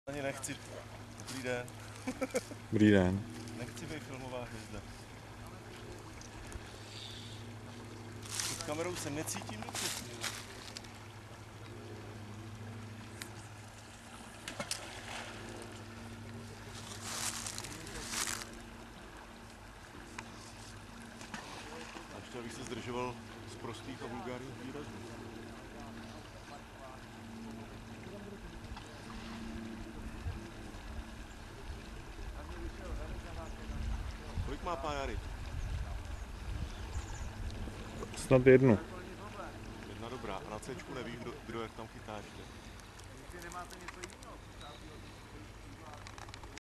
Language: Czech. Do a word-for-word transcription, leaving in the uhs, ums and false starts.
Ani nechci. Dobrý den. Dobrý den. Nechci být filmová hvězda. Pod kamerou se necítím dobře. A ještě abych se zdržoval z prostých a vulgárních výrazů. Kolik má pán Jary? Snad jednu. Jedna dobrá. A na Cčku nevím, kdo, kdo jak tam chytá ještě. Nemáte něco jiného?